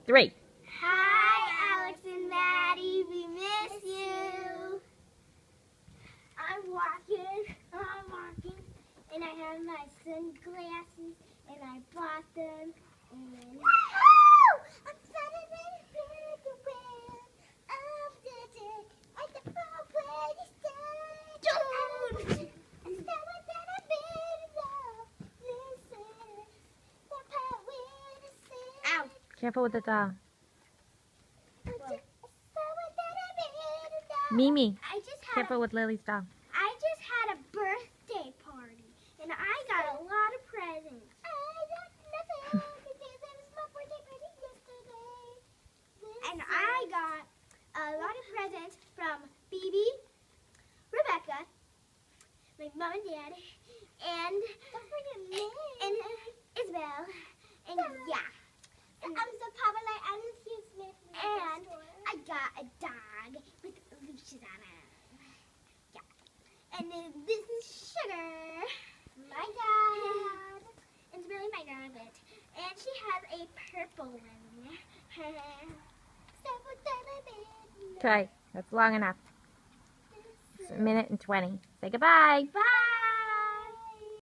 3. Hi, Alex and Maddie. We miss you. I'm walking, and I have my sunglasses, and I bought them. And woohoo! I'm better than to wear. I'm dancing at the Broadway stage. And so that I've been in love. Listen, the power to sing. Ow! Careful with the dog. So that I've been in love. Mimi, I just had careful with Lily's dog. I just had a birthday party, and I got a lot of presents. I got nothing because it was my birthday party yesterday. And I got a lot of presents from Phoebe, Rebecca, my mom and dad, and Isabel, and yeah. And I'm so popular, I'm Hugh Smith. And I got a dog with leashes on it. And then this is Sugar, my dog. It's really my dog, and she has a purple one. Okay, that's long enough. It's a minute and 20. Say goodbye. Bye.